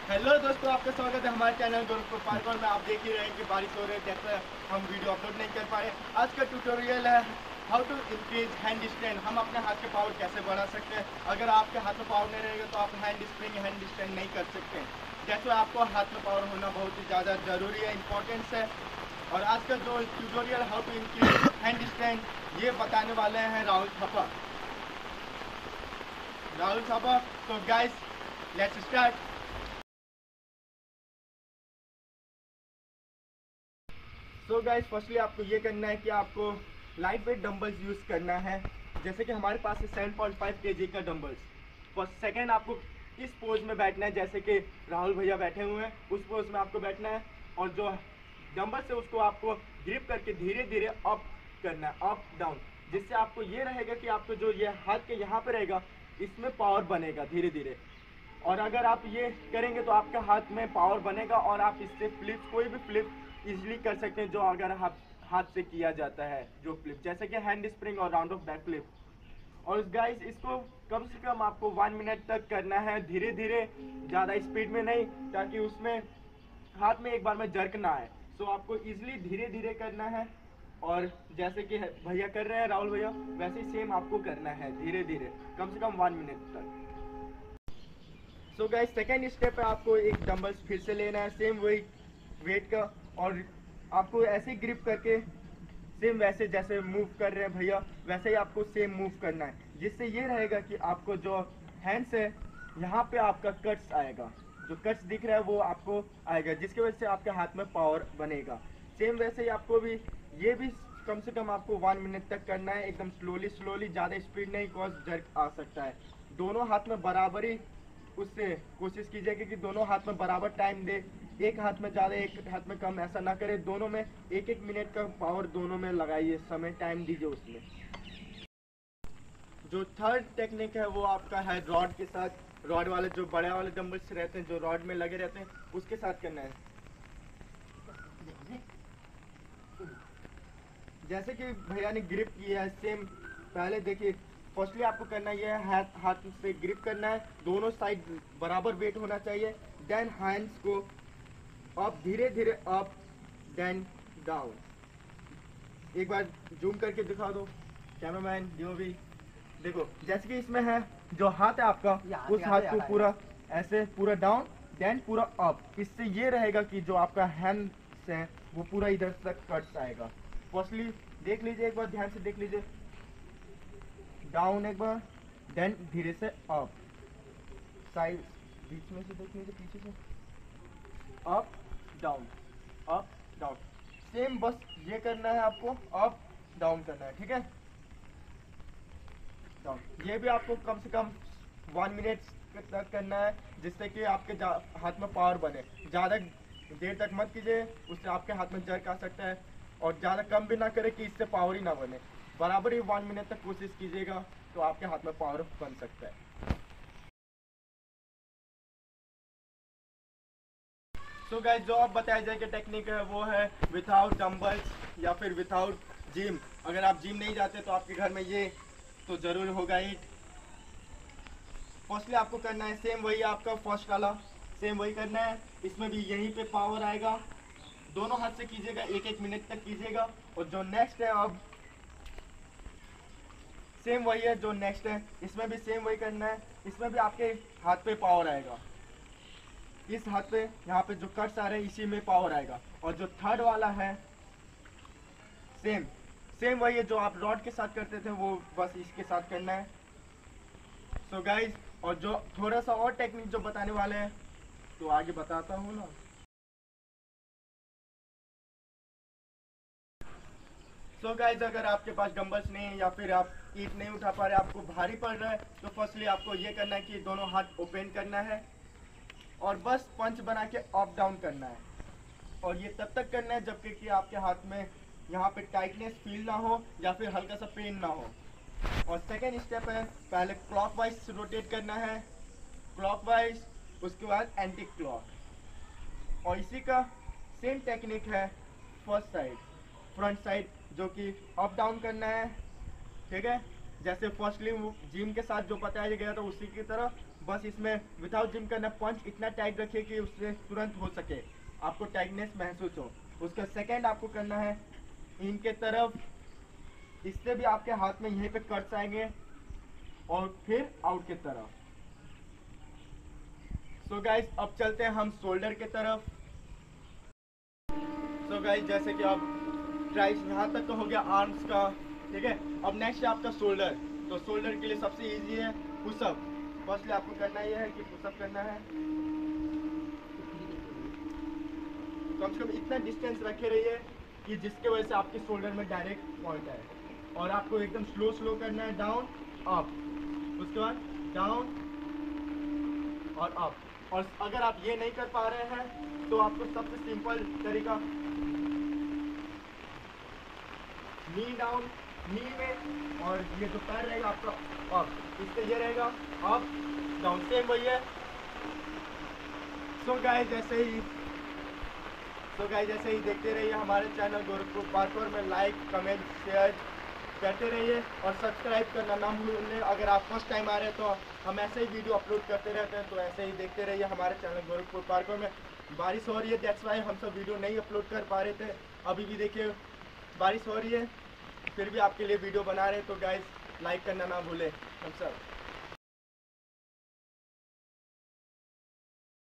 Hello दोस्तों, आपका स्वागत है हमारे चैनल दोस्तों पार्कोर में। आप देख ही रहे हैं कि बारिश हो रही है, जैसे हम वीडियो अपलोड नहीं कर पा रहे। आज का ट्यूटोरियल है how to increase hand strength. हम अपने हाथ के पावर कैसे बढ़ा सकते हैं। अगर आपके हाथ में पावर नहीं रहेगा तो आप हैंड स्ट्रेंथ नहीं कर सकते। जैसे आपको हाथ में पावर होना बहुत ही ज़्यादा ज़रूरी है, इंपॉर्टेंस है। और आज का जो tutorial how to increase hand strength ये बताने वाले हैं राहुल थापा। तो guys, let's start. So guys, firstly आपको ये करना है कि आपको लाइट वेट डंबल्स यूज़ करना है। जैसे कि हमारे पास है 7.5 kg का डंबल्स। फर्स्ट सेकेंड आपको इस पोज में बैठना है, जैसे कि राहुल भैया बैठे हुए हैं उस पोज में आपको बैठना है। और जो डंबल्स है उसको आपको ग्रिप करके धीरे धीरे अप करना है, अप डाउन। जिससे आपको ये रहेगा कि आपको जो ये हाथ के यहाँ पे रहेगा इसमें पावर बनेगा धीरे धीरे। और अगर आप ये करेंगे तो आपके हाथ में पावर बनेगा और आप इससे फ्लिप, कोई भी फ्लिप इजीली कर सकते हैं जो अगर हाथ से किया जाता है, जो फ्लिप जैसे कि हैंड स्प्रिंग और राउंड ऑफ बैक फ्लिप। और गाइस, इसको कम से कम आपको 1 मिनट तक करना है, धीरे धीरे, ज़्यादा स्पीड में नहीं, ताकि उसमें हाथ में एक बार में जर्क ना आए। सो आपको इजीली धीरे धीरे करना है। और जैसे कि भैया कर रहे हैं, राहुल भैया, वैसे ही सेम आपको करना है धीरे धीरे, कम से कम 1 मिनट तक। सो गाइस, सेकेंड स्टेप है आपको एक डंबल्स फिर से लेना है, सेम वही वेट का। और आपको ऐसे ग्रिप करके सेम वैसे जैसे मूव कर रहे हैं भैया, वैसे ही आपको सेम मूव करना है। जिससे ये रहेगा कि आपको जो हैंड्स है यहाँ पे आपका कट्स आएगा, जो कट्स दिख रहा है वो आपको आएगा, जिसकी वजह से आपके हाथ में पावर बनेगा। सेम वैसे ही आपको भी ये भी कम से कम आपको 1 मिनट तक करना है, एकदम स्लोली स्लोली, ज़्यादा स्पीड नहीं, कॉज जर्क आ सकता है। दोनों हाथ में बराबरी उससे कोशिश कीजिएगा कि दोनों हाथ में बराबर टाइम दे। एक हाथ में ज़्यादा एक हाथ में कम ऐसा ना करे। दोनों में एक एक मिनट का पावर दोनों में लगाइए, समय टाइम दीजिए उसमें। जो थर्ड टेक्निक है वो आपका है रॉड के साथ। रॉड वाले जो बड़े वाले डंबल्स रहते हैं जो रॉड में लगे रहते हैं उसके साथ करना है। जैसे कि भैया ने ग्रिप किया है सेम, पहले देखिए। फर्स्टली आपको करना है हाथ से ग्रिप करना है, दोनों साइड बराबर वेट होना चाहिए। देन हैंड्स को अप, धीरे धीरे अप, देन डाउन। एक बार जूम करके दिखा दो कैमरामैन भी। देखो जैसे कि इसमें है जो हाथ है आपका, उस हाथ को पूरा ऐसे पूरा डाउन, देन पूरा अप। इससे ये रहेगा कि जो आपका हैंड्स है वो पूरा इधर तक कट्स आएगा। फर्स्टली देख लीजिए, एक बार ध्यान से देख लीजिए। डाउन एक बार, देन धीरे से अप, साइड बीच में से देख लीजिए, पीछे से up down, up down. Same बस ये करना है आपको, अप डाउन करना है, ठीक है। डाउन, ये भी आपको कम से कम 1 मिनट तक करना है, जिससे कि आपके हाथ में पावर बने। ज़्यादा देर तक मत कीजिए, उससे आपके हाथ में जर्क आ सकता है। और ज़्यादा कम भी ना करें कि इससे पावर ही ना बने। बराबर ही 1 मिनट तक कोशिश कीजिएगा तो आपके हाथ में पावर बन सकता है। सो गाइस, जो अब बताया जाए कि टेक्निक है वो है विथआउट डंबल्स या फिर विथआउट जिम। अगर आप जिम नहीं जाते तो आपके घर में ये तो ज़रूर होगा ही। फर्स्टली आपको करना है सेम वही आपका फर्स्ट वाला, सेम वही करना है। इसमें भी यहीं पे पावर आएगा। दोनों हाथ से कीजिएगा, एक एक मिनट तक कीजिएगा। और जो नेक्स्ट है अब सेम वही है, जो नेक्स्ट है इसमें भी सेम वही करना है। इसमें भी आपके हाथ पे पावर आएगा, इस हाथ पे यहाँ पे जो कट्स आ रहे हैं इसी में पावर आएगा। और जो थर्ड वाला है सेम सेम वही है जो आप रॉड के साथ करते थे, वो बस इसके साथ करना है। सो गाइज, और जो थोड़ा सा और टेक्निक जो बताने वाले हैं तो आगे बताता हूँ ना। सो गाइज, अगर आपके पास डंबल्स नहीं है या फिर आप ईट नहीं उठा पा रहे, आपको भारी पड़ रहा है, तो फर्स्टली आपको ये करना है कि दोनों हाथ ओपन करना है और बस पंच बना के अप डाउन करना है। और ये तब तक करना है जब तक कि आपके हाथ में यहाँ पे टाइटनेस फील ना हो या फिर हल्का सा पेन ना हो। और सेकेंड स्टेप है, पहले क्लॉकवाइज रोटेट करना है, क्लॉकवाइज, उसके बाद एंटी क्लॉक। और इसी का सेम टेक्निक है फर्स्ट साइड, फ्रंट साइड, जो कि अप डाउन करना है, ठीक है। जैसे फर्स्टली जिम के साथ जो बताया गया था उसी की तरह, बस इसमें विदाउट जिम करना पंच इतना टाइट रखिए कि उससे तुरंत हो सके, आपको टाइटनेस महसूस हो। उसका सेकेंड आपको करना है इन के तरफ, इससे भी आपके हाथ में यहीं पे कट्स आएंगे, और फिर आउट की तरफ। सो गाइस अब चलते हैं हम शोल्डर के तरफ। सो गाइस जैसे कि आप ट्राइस यहाँ तक तो हो गया आर्म्स का, ठीक है। अब नेक्स्ट है आपका शोल्डर। तो शोल्डर के लिए सबसे इजी है पुशअप। फर्स्टली आपको करना ये है कि पुशअप करना है, कम से कम इतना डिस्टेंस रखे रहिए कि जिसके वजह से आपके शोल्डर में डायरेक्ट पॉइंट आए, और आपको एकदम स्लो स्लो करना है, डाउन अप, उसके बाद डाउन और अप। और अगर आप ये नहीं कर पा रहे हैं तो आपको सबसे सिंपल तरीका नी डाउन, नी में, और ये जो पैर रहेगा आपका अप, इससे ये रहेगा अप डाउन, सेम वही है। सो गाइस जैसे ही देखते रहिए हमारे चैनल गोरखपुर पार्कोर में, लाइक कमेंट शेयर करते रहिए और सब्सक्राइब करना ना भूलें। अगर आप फर्स्ट टाइम आ रहे हैं तो हम ऐसे ही वीडियो अपलोड करते रहते हैं, तो ऐसे ही देखते रहिए हमारे चैनल गोरखपुर पार्कोर में। बारिश हो रही है, दैट्स वाई हम सब वीडियो नहीं अपलोड कर पा रहे थे। अभी भी देखिए बारिश हो रही है, फिर भी आपके लिए वीडियो बना रहे हैं, तो गाइस लाइक करना ना भूलें हम सब।